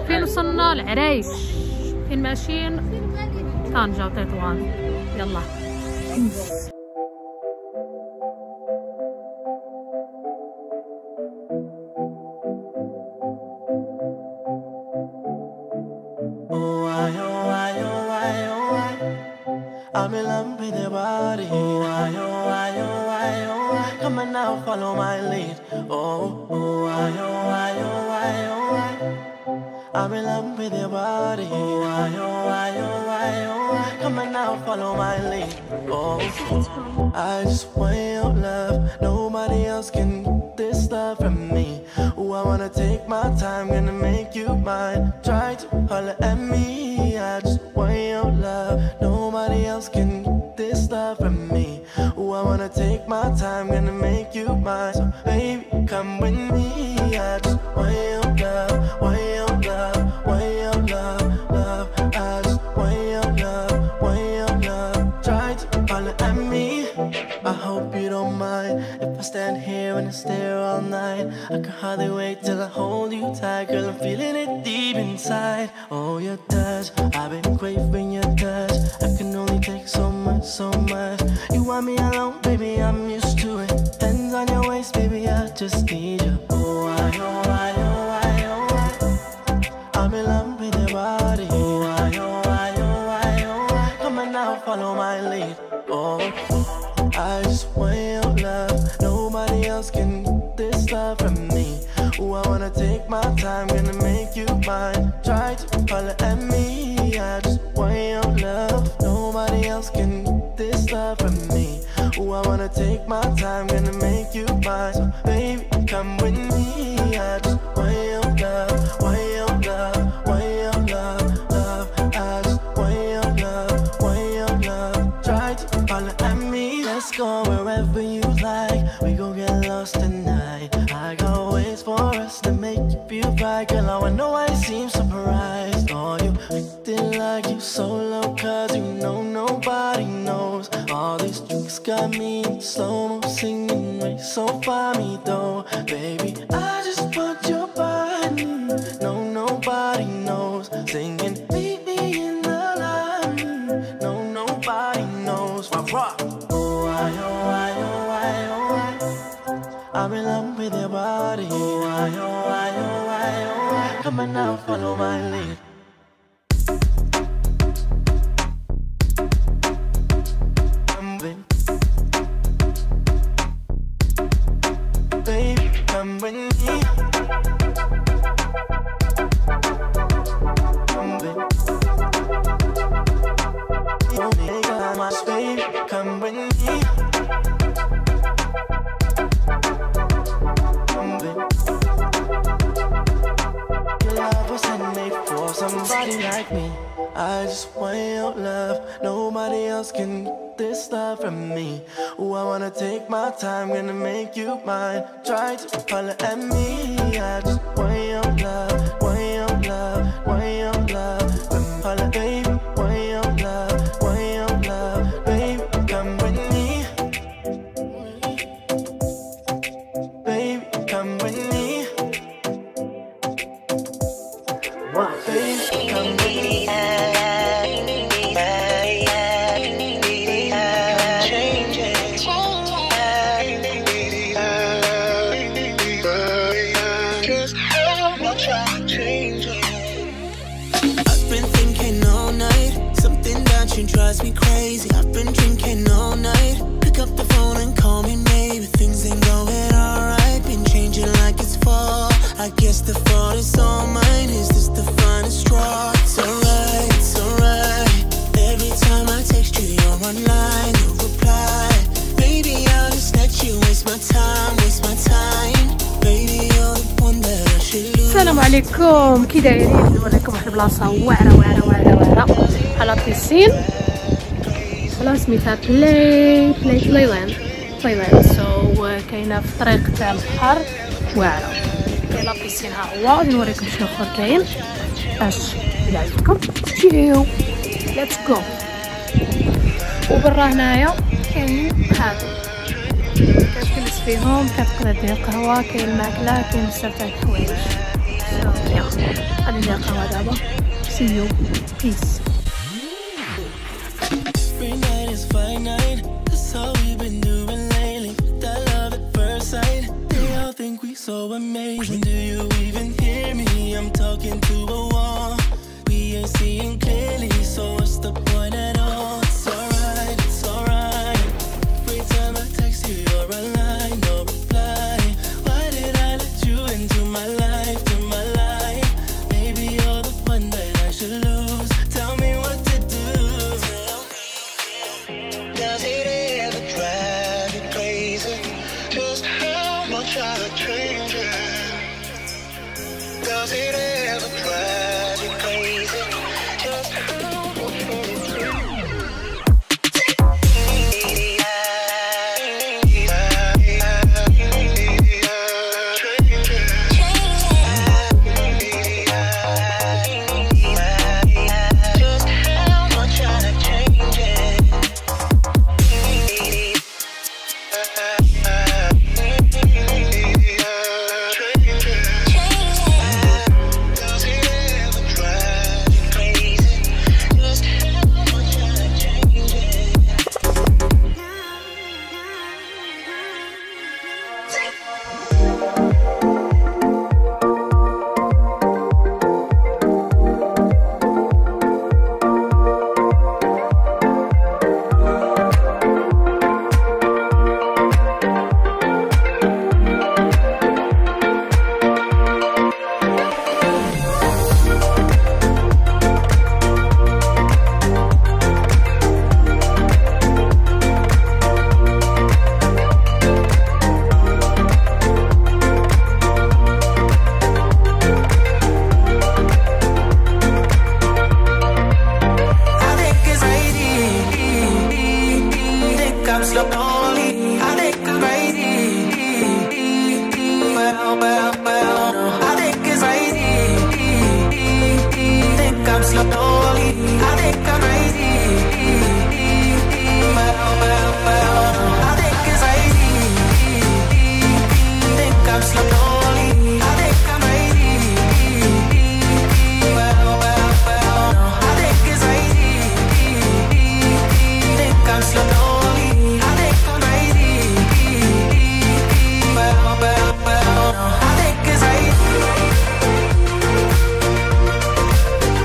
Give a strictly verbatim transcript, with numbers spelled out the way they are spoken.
فين وصلنا؟ العرايش. فين ماشيين؟ طنجة وتطوان. يلا. I'm in love with your body. Why, oh, why, oh, why, oh, why? Come on now, follow my lead. Oh, oh, why, oh, why, oh, why, oh, why? I'm in love with your body. Why, oh, why, oh, why, oh, why? Come on now, follow my lead. Oh, I just want your love. Nobody else can get this love from me. Oh, I wanna take my time, gonna make you mine. Try to holler at me. I just want your love. Nobody else can get this love from me. Oh, I wanna take my time, gonna make you mine. So baby, come with me. I just want your love, want your love, want your love, love. I just want your love, want your love. Try to holler at me. I hope you don't mind if I stand here and I stare all night. I can hardly wait till I hold you tight. Girl, I'm feeling it deep inside. Oh, your touch, I've been craving your touch. I can only take so much, so much. You want me alone, baby, I'm used to it. Hands on your waist, baby, I just need you. Oh, I, oh, I, oh, I, oh, I. I'm in love with your body. Oh, I, oh, I, oh, I, oh, I. Come on now, follow my lead. Oh, I just want your love. Nobody else can get this love from me. Oh, I wanna take my time, gonna make you mine. Try to holler at me. I just want your love. Nobody else can get this love from me. Oh, I wanna take my time, gonna make you mine. So baby, come with me. I just want your love, want your love, want your love, love. I just want your love, want your love. Try to holler at me. Let's go wherever you like. We gon' get lost tonight. I got ways for us to make you feel right. Girl, I know I seem surprised. Oh, you acting like you solo, cause you know nobody knows. All these tricks got me in slow-mo singing, way so far me though. Baby, I just want your body. No, nobody knows. Singing, meet me in the line. No, nobody knows. Rock, rock. Oh, I, oh, I, oh, I, oh, I. I'm in love with your body. Oh, I, oh, I, oh, I, oh, I. Come on now, follow my lead. Come with, baby, come with me. Come with, oh, nigga, my baby, come with me. Somebody like me, I just want your love. Nobody else can get this love from me. Oh, I wanna take my time, gonna make you mine. Try to holler at me. I just want your love, want your love, want your love. Come holler, baby, want your love, want your love. Baby, come with me. Baby, come with me. Baby, come with me. I've been thinking all night, something that you drives me crazy. I've been drinking all night, pick up the phone and call me maybe. Things ain't going alright, been changing like it's fall. I guess the fault is all mine. Is this the finest straw? It's alright, it's alright. Every time I text you, you're online, no reply. Baby, I'll just let you waste my time, waste my time. Baby, you're the one that I should lose. السلام عليكم، كي دايرين؟ نوريكم واحد البلاصة واعرة واعرة واعرة واعرة على بيسين. بلاصة سميتها بلاي بلاي بلايلاند بلايلاند. سو كاينة في طريق تاع البحر واعرة. كاين لا بيسين ها هو، غادي نوريكم شنو اخر كاين باش إلا عجبكم تجيو. ليتس جو. وبرا هنايا كاين هادو كتجلس فيهم، كتقدر دير قهوة، كاين الماكلة، كاين بزاف تاع الحوايج. يا غادي ندير قهوة دابا. See you. Peace. Every night is fine night. That's all we've been doing lately. That love at first sight. They all think we so amazing. Do you even hear me? I'm talking to a wall. We ain't seeing clearly, so what's the point at all? It's alright, it's alright. Every time I text you, you're online, no reply. Why did I let you into my life, to my life? Maybe you're the one that I should lose. Tell me what to do. Does it ever drive you crazy? Just how much I change it? Does it ever